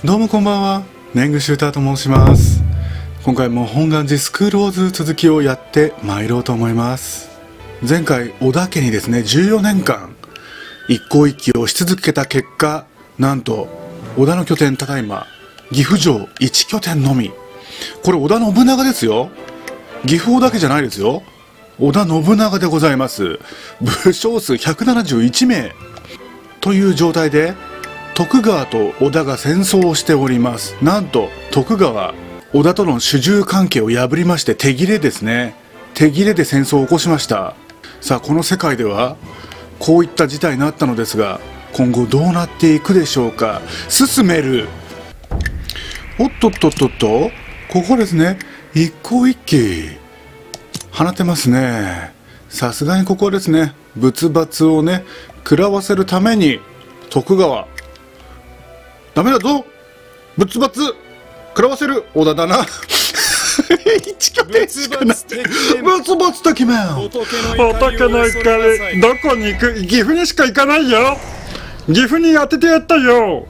どうもこんばんは、年貢シューターと申します。今回も本願寺スクールウォーズ続きをやって参ろうと思います。前回織田家にですね14年間一向一揆をし続けた結果、なんと織田の拠点ただいま岐阜城1拠点のみ。これ織田信長ですよ。岐阜だけじゃないですよ。織田信長でございます。武将数171名という状態で徳川と織田が戦争をしております。なんと徳川織田との主従関係を破りまして、手切れですね、手切れで戦争を起こしました。さあこの世界ではこういった事態になったのですが、今後どうなっていくでしょうか。進める。おっとっとっとっと、ここですね、一向一揆放てますね。さすがにここはですね、仏罰をね食らわせるために徳川ダメだぞ、仏罰食らわせる織田だな。一拠点しかない。仏罰的めん。仏の怒り、どこに行く？岐阜にしか行かないよ。岐阜に当ててやったよ。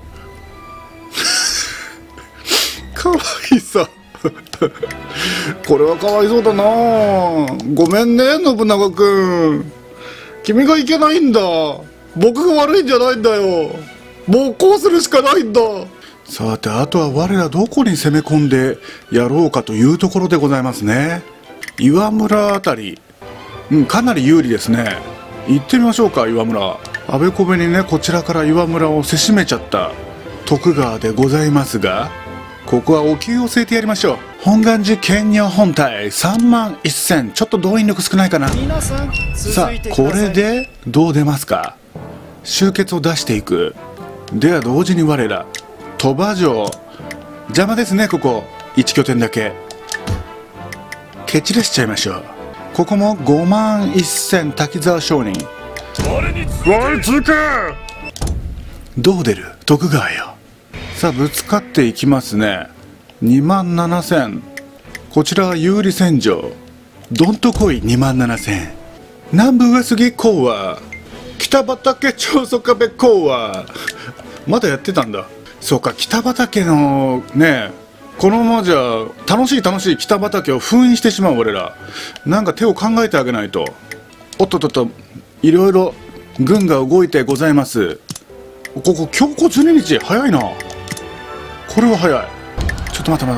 かわいさ。これはかわいそうだな。ごめんね信長くん、君がいけないんだ。僕が悪いんじゃないんだよ。もうこうするしかないんだ。さてあとは我らどこに攻め込んでやろうかというところでございますね。岩村あたり、かなり有利ですね。行ってみましょうか。岩村、あべこべにねこちらから岩村をせしめちゃった徳川でございますが、ここはお灸を据えてやりましょう。本願寺剣女本体3万1000、ちょっと動員力少ないかな。さあこれでどう出ますか。集結を出していく。では同時に我ら鳥羽城邪魔ですね。ここ1拠点だけ蹴散らしちゃいましょう。ここも5万1000滝沢商人。我に通過。どう出る徳川よ。さあぶつかっていきますね。2万7000、こちらは有利戦場。どんとこい2万7000。南部上杉講和、北畠長宗我部講和。まだやってたんだ。そうか、北畠のね、このままじゃ楽しい北畠を封印してしまう。俺らなんか手を考えてあげないと。おっとっとっと、いろいろ軍が動いてございます。ここ強行12日早いな。これは早い。ちょっと待って。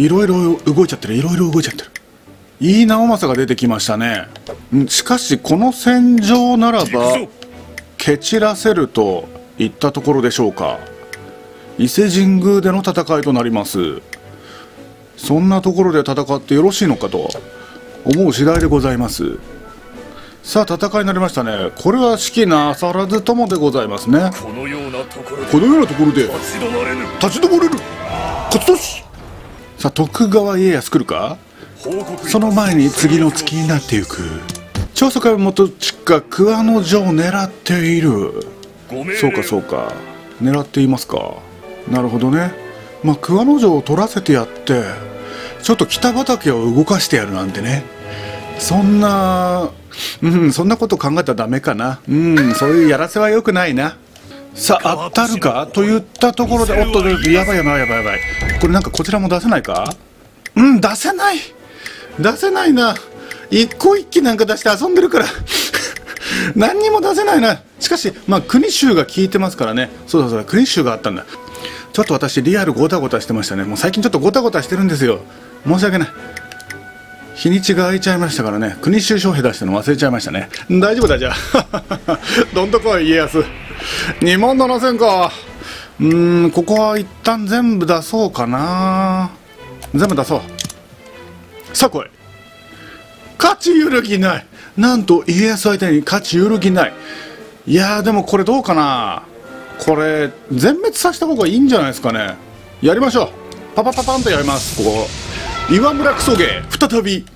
いろいろ動いちゃってる。いい直政が出てきましたね。しかしこの戦場ならば蹴散らせるといったところでしょうか。伊勢神宮での戦いとなります。そんなところで戦ってよろしいのかと思う次第でございます。さあ戦いになりましたね。これは士気なさらずともでございますね。このようなところで立ち止まれる。勝ち年。さあ徳川家康来るか。その前に次の月になっていく。長宗我部元親桑野城を狙っている。そうか狙っていますか。なるほどね。まあ桑野城を取らせてやってちょっと北畠を動かしてやるなんてね、そんなこと考えたらダメかな。そういうやらせはよくないな。さあ当たるかといったところで、おっとやばい。これなんかこちらも出せないか。出せないな。一向一揆なんか出して遊んでるから何にも出せないな。しかしまあ国衆が効いてますからね。そうだ国衆があったんだ。ちょっと私リアルゴタゴタしてましたね。もう最近ちょっとゴタゴタしてるんですよ。申し訳ない。日にちが空いちゃいましたからね。国衆将兵出したの忘れちゃいましたね。大丈夫だ。じゃあどんとこい家康。2万7000か。ここは一旦全部出そうかな。全部出そう。さあ来い。勝ち揺るぎない。なんと家康相手に勝ち揺るぎない。いやーでもこれどうかな。これ全滅させた方がいいんじゃないですかね。やりましょう。パンとやります。ここ岩村クソゲー再び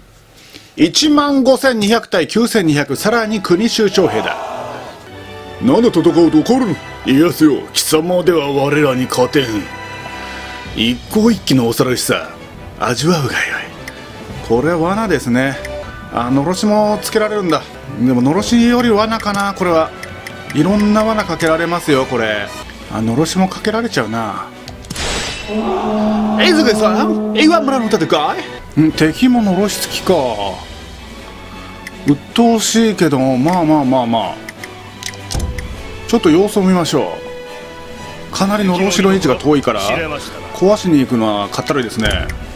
1万5200対9200、さらに国衆将兵だ。なんで戦うと怒るの。家康よ、貴様では我らに勝てん。一向一揆の恐ろしさ味わうがよい。これは罠ですね。のろしもつけられるんだ。でものろしより罠かな。これはいろんな罠かけられますよ。これのろしもかけられちゃうな。江坂さん、岩村の戦い。敵ものろし付きか。鬱陶しいけど、まあちょっと様子を見ましょう。かなりのろしの位置が遠いから壊しに行くのはかったるいですね。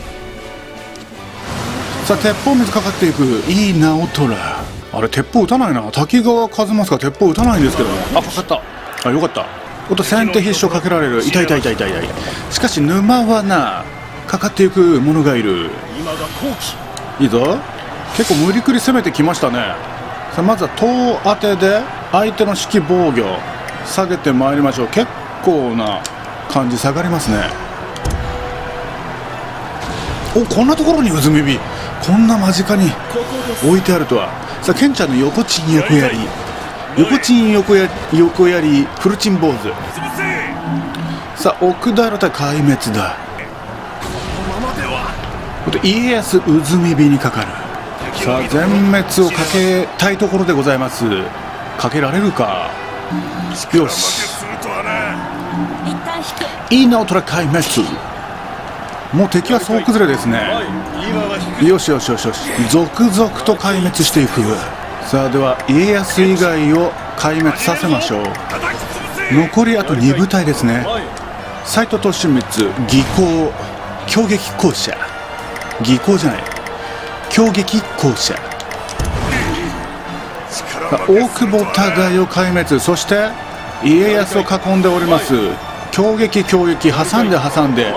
さあ、鉄砲水かかっていく。いい直虎。あれ、鉄砲撃たないな。滝川一正が鉄砲撃たないんですけども。あ、かかった。あ、よかった。おっと、先手必勝かけられる。痛い。しかし沼はな、かかっていくものがいる。いいぞ。結構無理くり攻めてきましたね。さあ、まずは遠当てで相手の指揮防御下げてまいりましょう。結構な感じ下がりますね。お、こんなところに渦耳、こんな間近に置いてあるとは。さあ、ケンちゃんの横チン横やり、横チン横やりフルチン坊主。さあ、奥平太壊滅だ。家康渦耳にかかる。さあ、全滅をかけたいところでございます。かけられるか。よし、いいな、おとら壊滅。もう敵は総崩れですね。よし、続々と壊滅していく。さあ、では家康以外を壊滅させましょう。残りあと2部隊ですね。斎藤利光、技巧強撃校舎、技巧じゃない、強撃校舎。大久保忠世壊滅。そして家康を囲んでおります。強撃挟んで、おっぱい挟んで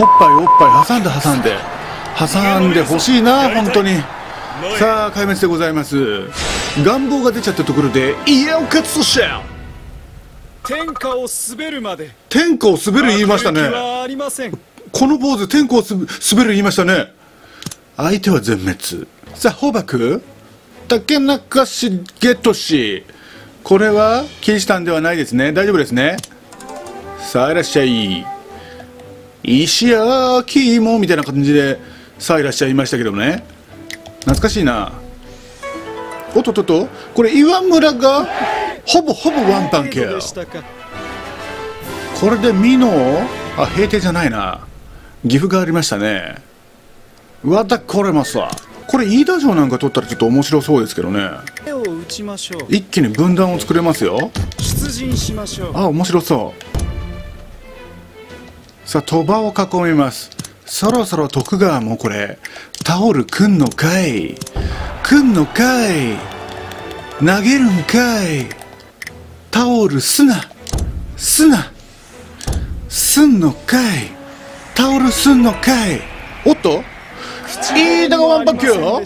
欲しいな、本当に。さあ、壊滅でございます。願望が出ちゃったところで家を勝つとしゃ。 天下を滑るまで。 天下を滑る言いましたね。この坊主、天下を滑る言いましたね。相手は全滅。さあ、砲幕竹中重利。これはキリシタンではないですね。大丈夫ですね。さあ、いらっしゃい。石焼き芋みたいな感じでさあいらっしゃいましたけどね。懐かしいな。おっとっと、これ岩村がほぼワンパンケア。これで美濃、あ、平定じゃないな、岐阜がありましたね。わたこれますわ。これ飯田城なんか取ったらちょっと面白そうですけどね。一気に分断を作れますよ。あ、面白そう。さあ、鳥羽を囲みます。そろそろ徳川もこれタオルくんのかい、投げるんかい。タオルすんのかい、タオルすんのかい。おっと、飯田がワンパックよ。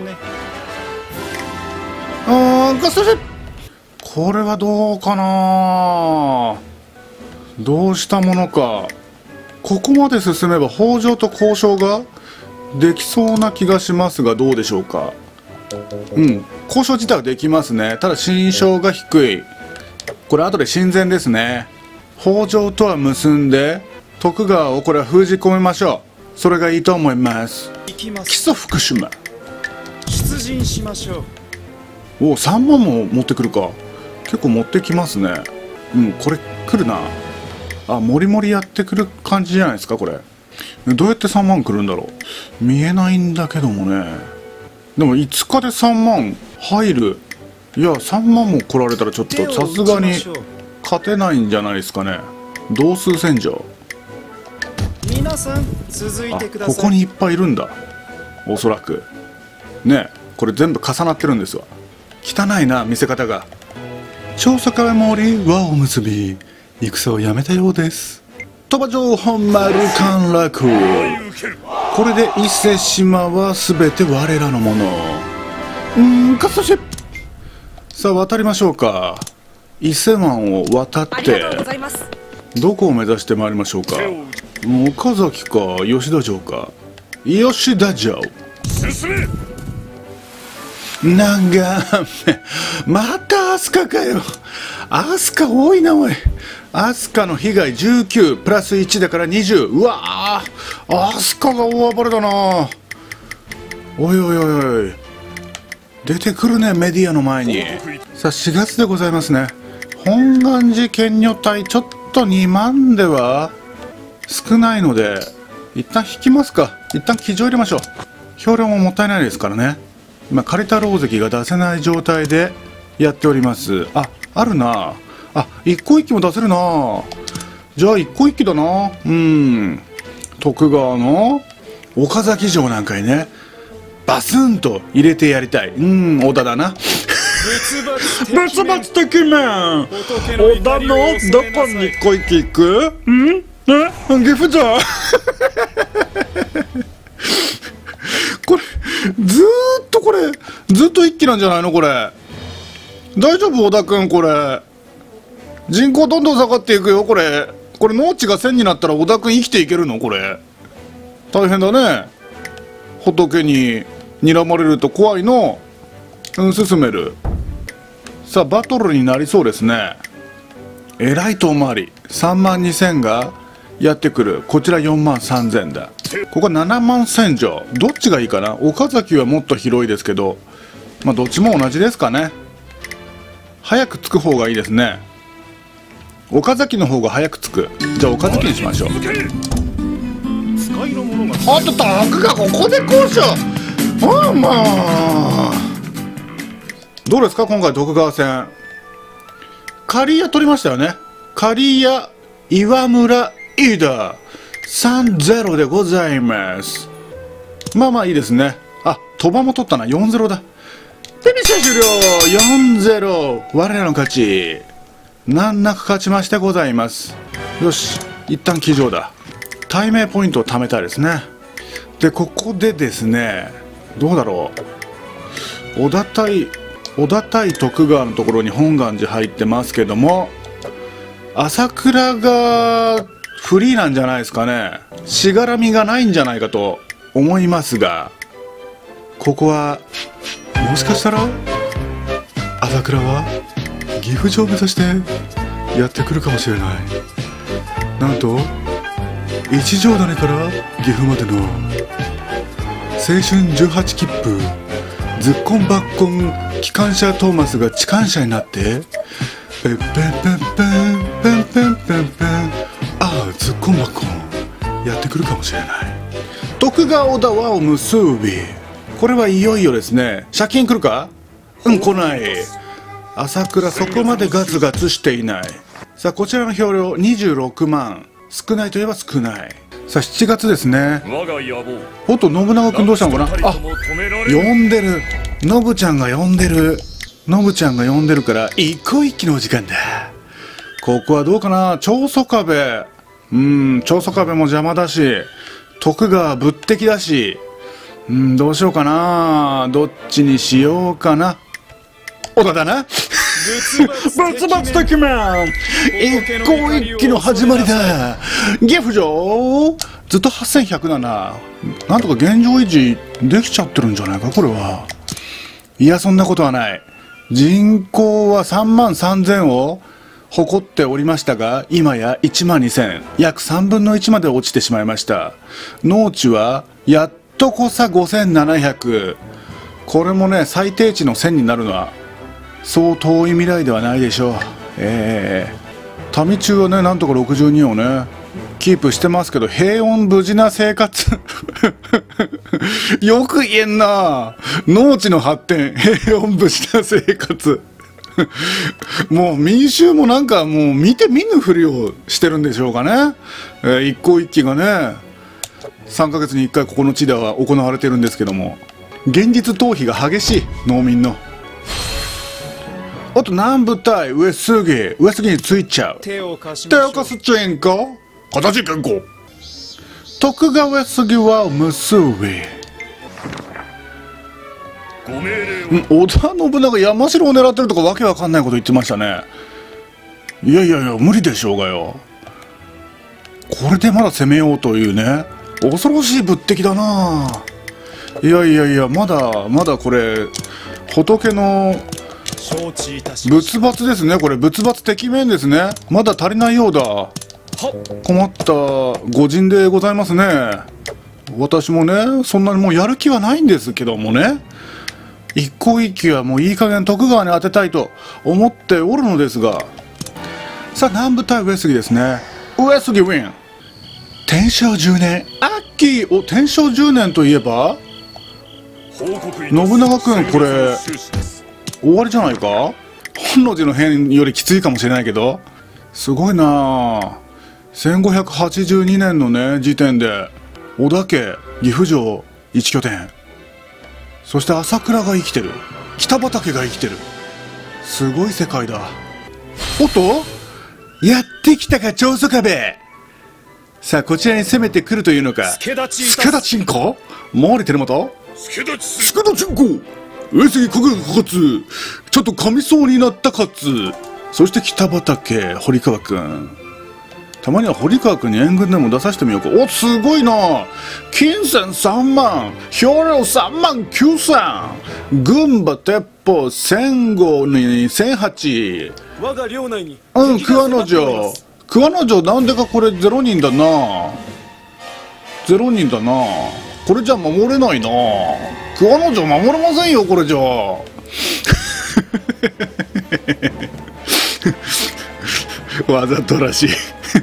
ガストシェ。これはどうかな。どうしたものか。ここまで進めば北条と交渉ができそうな気がしますが、どうでしょうか。交渉自体はできますね。ただ心証が低い。これ後で親善ですね。北条とは結んで徳川をこれは封じ込めましょう。それがいいと思います。木曽福島出陣しましょう。お、3万も持ってくるか。結構持ってきますね。これ来るな。あ、もりもりやってくる感じじゃないですか。これどうやって3万来るんだろう。見えないんだけどもね。でも5日で3万入る。いや、3万も来られたらちょっとさすがに勝てないんじゃないですかね。同数戦場。皆さん続いてください。ここにいっぱいいるんだ、おそらくね。これ全部重なってるんですわ。汚いな、見せ方が。長坂森輪を結び戦をやめたようです。鳥羽城本丸陥落。これで伊勢志摩は全て我らのもの。勝つとして、さあ渡りましょうか。伊勢湾を渡ってどこを目指してまいりましょうか。岡崎か吉田城か。吉田城。長め。また飛鳥かよ。飛鳥多いなおい。飛鳥の被害19プラス1だから20。うわー、飛鳥が大暴れだな。おい、出てくるね、メディアの前に。さあ4月でございますね。本願寺検女隊ちょっと2万では少ないので一旦引きますか。一旦騎乗入れましょう。兵糧ももったいないですからね。今借りたろう関が出せない状態でやっております。あるなあ。一向一揆も出せるな。じゃあ一向一揆だな。徳川の岡崎城なんかにねバスンと入れてやりたい。織田だな。別々的面。織田のどこに一向一揆行く？岐阜じゃん。これずっと一揆なんじゃないのこれ。大丈夫織田君。これ人口どんどん下がっていくよ。これ農地が1000になったら織田君生きていけるの？これ大変だね。仏に睨まれると怖いの。進める。さあバトルになりそうですね。えらい遠回り。3万2000がやってくる。こちら4万3000だ。ここは7万戦場。どっちがいいかな。岡崎はもっと広いですけど、どっちも同じですかね。早く着く方がいいですね。岡崎の方が早く着く。じゃあ岡崎にしましょう。あと徳がここで交渉。どうですか今回徳川戦。刈谷取りましたよね。刈谷岩村飯田3-0でございます。いいですね。鳥羽も取ったな。4-0だ。フィニッシュ終了。4-0。我らの勝ち。難なく勝ちましてございます。よし、一旦騎乗だ。対名ポイントを貯めたいですね。でここでですね、どうだろう。織田対徳川のところに本願寺入ってますけども、朝倉がフリーなんじゃないですかね。しがらみがないんじゃないかと思いますが、ここはもしかしたら朝倉は岐阜城を目指してやってくるかもしれない。なんと一条谷から岐阜までの青春18切符ズッコンバッコン機関車トーマスが機関車になってペンペンペンペンペンペンペンペンズッコンバッコンやってくるかもしれない。徳川織田和を結び、これはいよいよですね。借金来るか？来ない。朝倉そこまでガツガツしていない。さあこちらの兵糧26万。少ないといえば少ない。さあ7月ですね。おっと信長君どうしたのかな。呼んでる。ノブちゃんが呼んでる。ノブちゃんが呼んでるから一向一揆のお時間だ。ここはどうかな。長宗我部。長宗我部も邪魔だし、徳川仏敵だし、どうしようかな。どっちにしようかな。織田だな。バツバツ的面。一向一揆の始まりだ。岐阜城ずっと8100だな。なんとか現状維持できちゃってるんじゃないかこれは。いやそんなことはない。人口は3万3000を誇っておりましたが、今や1万2000、約3分の1まで落ちてしまいました。農地はやっとこさ5700。これもね最低値の1000になるのはそう遠い未来ではないでしょう。民中はねなんとか62をねキープしてますけど、平穏無事な生活よく言えんな。農地の発展、平穏無事な生活もう民衆もなんかもう見て見ぬふりをしてるんでしょうかね。一向一揆がね3ヶ月に1回ここの地では行われてるんですけども、現実逃避が激しい農民の。あと南部対上杉についちゃう。手を貸すチェンコ形健康。徳川上杉は結び。織田信長山城を狙ってるとかわけわかんないこと言ってましたね。いや無理でしょうがよ。これでまだ攻めようというね恐ろしい仏敵だな。いやまだこれ仏の仏罰ですね。これ仏罰敵面ですね。まだ足りないようだ。困った御人でございますね。私もねそんなにもうやる気はないんですけどもね、一向一揆はもういい加減徳川に当てたいと思っておるのですが、 さあ南部対上杉ですね。上杉ウィン。天正10年秋。お、天正10年といえば信長君、これ終わりじゃないか。本能寺の変よりきついかもしれないけど、すごいなあ。1582年のね時点で織田家岐阜城一拠点、そして朝倉が生きてる、北畠が生きてる、すごい世界だ。おっと、やってきたか長宗我部。さあこちらに攻めてくるというのか。 助太刀か毛利輝元、助太刀か。上杉景勝、ちょっと噛みそうになった勝。そして北畠堀川君、たまには堀川君に援軍でも出させてみようか。お、すごいな。金銭3万、兵糧3万9000、軍馬鉄砲1005に1008。 我が領内に桑野城。桑野城なんでかこれ0人だな。0人だな。これじゃ守れないな。桑野城守れませんよこれじゃ。わざとらしい。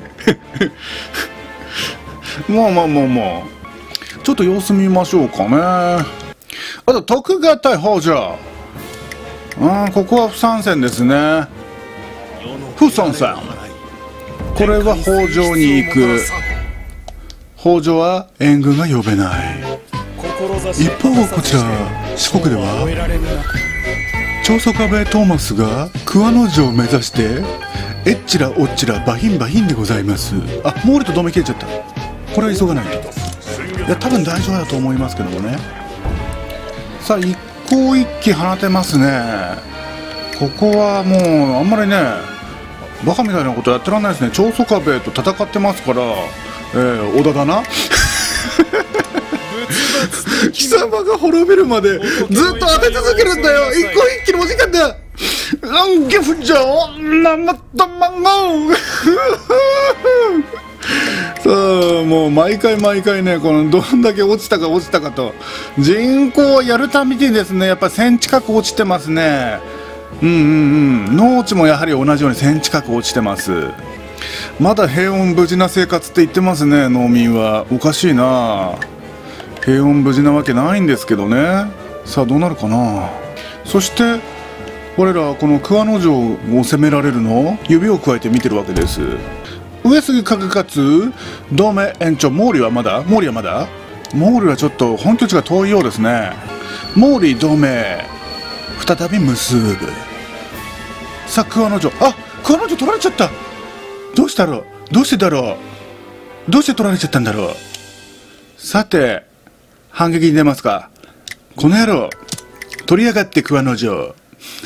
まあちょっと様子見ましょうかね。あと徳川対北条。ここは不参戦ですね。不参戦。これは北条に行く。北条は援軍が呼べない。一方こちら四国では長宗我部トーマスが桑野城を目指してえっちらおっちらバヒンバヒンでございます。あ、毛利と同盟切れちゃった。これは急がないと。いや多分大丈夫だと思いますけどもね。さあ一向一揆放てますね。ここはもうあんまりねバカみたいなことやってらんないですね。長宗我部と戦ってますから、織田だな。貴様が滅びるまでずっと当て続けるんだよ。一向一揆のお時間だ。ランゲフジャー生卵。さあもう毎回ね、このどんだけ落ちたかと、人口をやるたびにですねやっぱ1000近く落ちてますね。農地もやはり同じように1000近く落ちてます。まだ平穏無事な生活って言ってますね。農民はおかしいな。平穏無事なわけないんですけどね。さあどうなるかな。そして我らはこの桑野城を攻められるのを指を加えて見てるわけです。上杉景勝同盟延長。毛利はまだ毛利はちょっと本拠地が遠いようですね。毛利同盟再び結ぶ。さあ桑野城、桑野城取られちゃった。どうしてだろう。どうして取られちゃったんだろう。さて反撃に出ますか。この野郎取りやがって桑野城。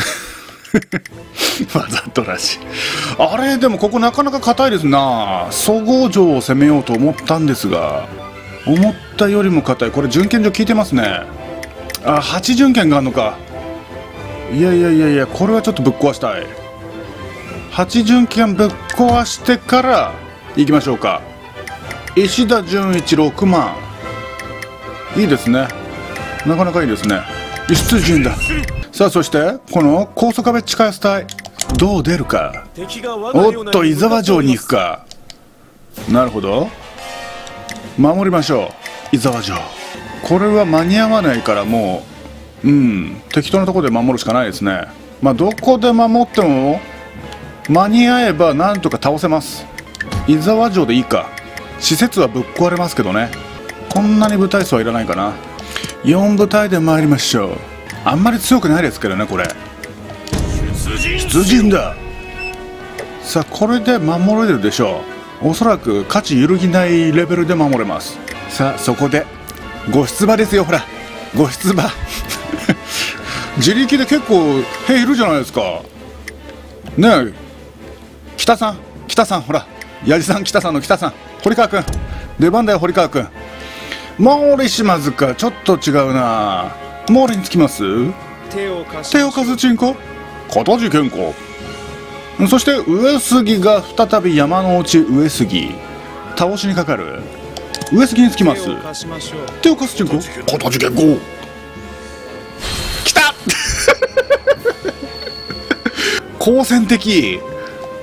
わざとらしい。あれでもここなかなか硬いですな。総合城を攻めようと思ったんですが思ったよりも硬い。これ準検所効いてますね。8準検があるのか。いやこれはちょっとぶっ壊したい。8準検ぶっ壊してから行きましょうか。石田純一6万。いいですね、なかなかいいですね。出陣だ。さあそしてこの高速壁地下野隊どう出るか。おっと伊沢城に行くか。なるほど、守りましょう伊沢城。これは間に合わないからもう適当なところで守るしかないですね。どこで守っても間に合えばなんとか倒せます。伊沢城でいいか。施設はぶっ壊れますけどね。こんなに部隊数はいらないかな。4部隊で参りましょう。あんまり強くないですけどねこれ。出陣だ。さあこれで守れるでしょう。おそらく価値揺るぎないレベルで守れます。さあそこでご出馬ですよ。ほらご出馬。自力で結構兵いるじゃないですかねえ。北さんほら矢地さん、北さんの北さん、堀川君出番だよ。堀川君、毛利島津か。ちょっと違うな。毛利につきます。手を貸すちんこ片地健康。そして上杉が再び山の内上杉倒しにかかる。上杉につきます。手を貸すちんこ片地健康。きた好戦的。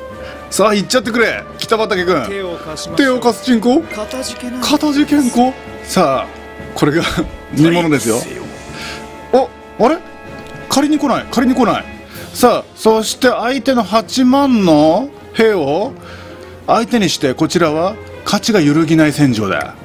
さあ行っちゃってくれ北畠君。 手を貸しまし手をょう。 貸すチンコ、 かたじけない。 片付けんこ。さあこれが見ものですよ。お、あれ借りに来ない、借りに来ない。さあそして相手の8万の兵を相手にして、こちらは勝ちが揺るぎない戦場だ。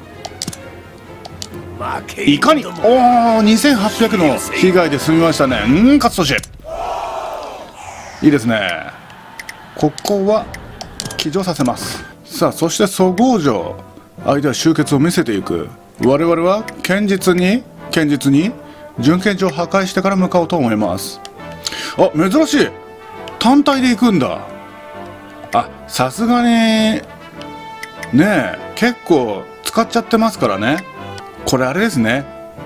いかに、おお2800の被害で済みましたね。勝利いいですね。ここは騎乗させます。さあそして蘇郷城、相手は集結を見せていく。我々は堅実に準堅城を破壊してから向かおうと思います。あ、珍しい、単体で行くんだ。あ、さすがにねえ結構使っちゃってますからね。これあれですね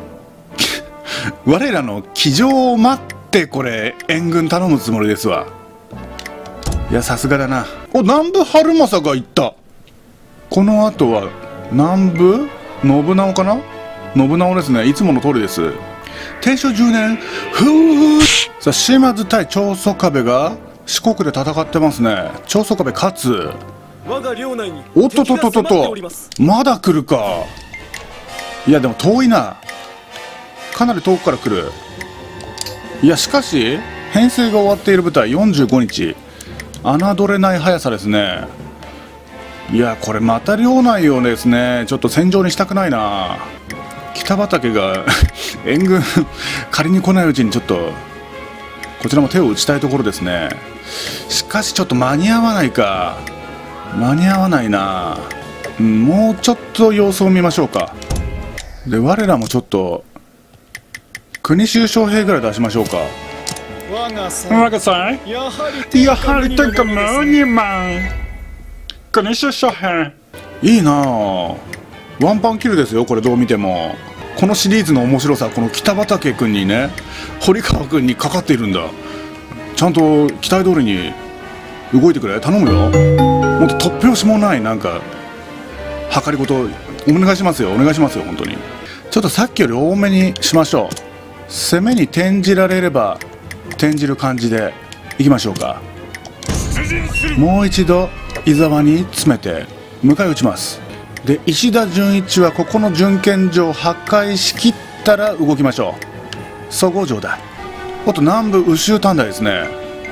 我らの騎乗を待ってこれ援軍頼むつもりですわ。いやさすがだな。お、南部春政が行った。この後は南部信長かな。信長ですね。いつもの通りです。天正10年ふう。さあ島津対長宗我部が四国で戦ってますね。長宗我部勝つ。 我が領内におっとっとっとっとっと、まだ来るか。いやでも遠いな、かなり遠くから来る。いやしかし編成が終わっている部隊45日、侮れない速さですね。いやこれまた領内をですねちょっと戦場にしたくないな。北畠が援軍借りに来ないうちにちょっとこちらも手を打ちたいところですね。しかしちょっと間に合わないか、間に合わないな。もうちょっと様子を見ましょうか。で我らもちょっと国衆将兵ぐらい出しましょうか。 我が祭、 やはり天下無二万国衆将兵。 いいなあ、ワンパンキルですよこれ。どう見てもこのシリーズの面白さ、この北畠君にね堀川君にかかっているんだ。ちゃんと期待通りに動いてくれ、頼むよ。もっと突拍子もないなんか計りごとお願いしますよ、お願いしますよ本当に。ちょっとさっきより多めにしましょう。攻めに転じられれば転じる感じでいきましょうか。もう一度伊沢に詰めて迎え撃ちます。で石田純一はここの準堅城を破壊しきったら動きましょう。蘇郷城だ。おっと南部宇州短大ですね。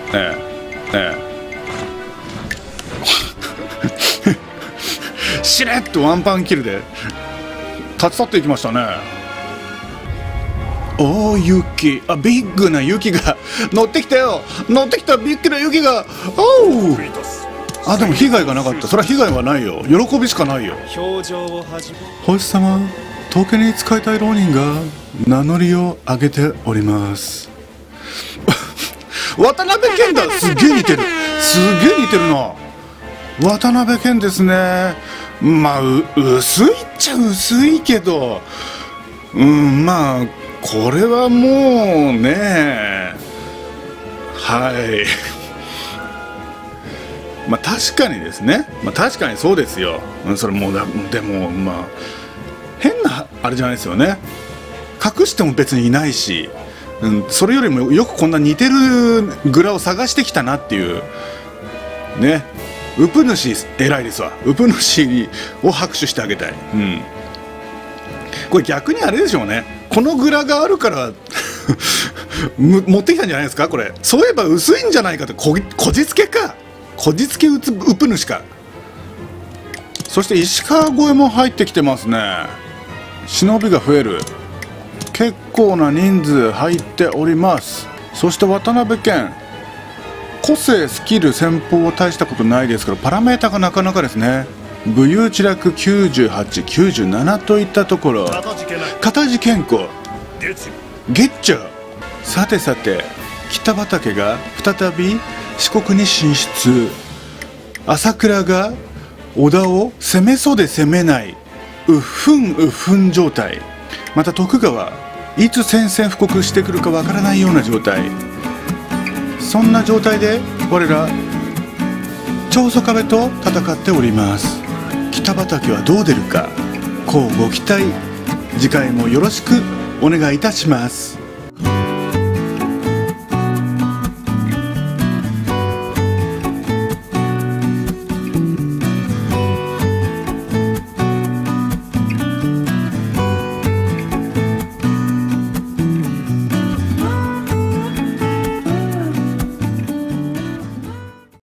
しれっとワンパンキルで立ち去っていきましたね。おお雪、あビッグな雪が乗ってきたよ、乗ってきたビッグな雪が。おお、あでも被害がなかった。それは被害はないよ、喜びしかないよ。 表情を始め、 星様、統計に使いたい浪人が名乗りを上げております渡辺謙だ。すげえ似てる、すげえ似てるな。渡辺謙ですね。まあ薄いっちゃ薄いけど、まあこれはもうね、はいまあ確かにですね、まあ確かにそうですよ。それもうでもまあ変なあれじゃないですよね。隠しても別にいないし、それよりもよくこんな似てるグラを探してきたなっていうね。ウプ主偉いですわ。ウプ主を拍手してあげたい。これ逆にあれでしょうね、このグラがあるから持ってきたんじゃないですかこれ。そういえば薄いんじゃないかって、こじつけか、こじつけウプ主か。そして石川越えも入ってきてますね。忍びが増える、結構な人数入っております。そして渡辺謙、個性スキル戦法は大したことないですけどパラメータがなかなかですね。武勇知略98、97といったところ、片地健康ゲッチャー。さてさて北畠が再び四国に進出。朝倉が織田を攻めそうで攻めない、うっふん状態。また徳川いつ宣戦布告してくるかわからないような状態。そんな状態で我ら長宗我部と戦っております。北畠はどう出るか、こうご期待。次回もよろしくお願いいたします。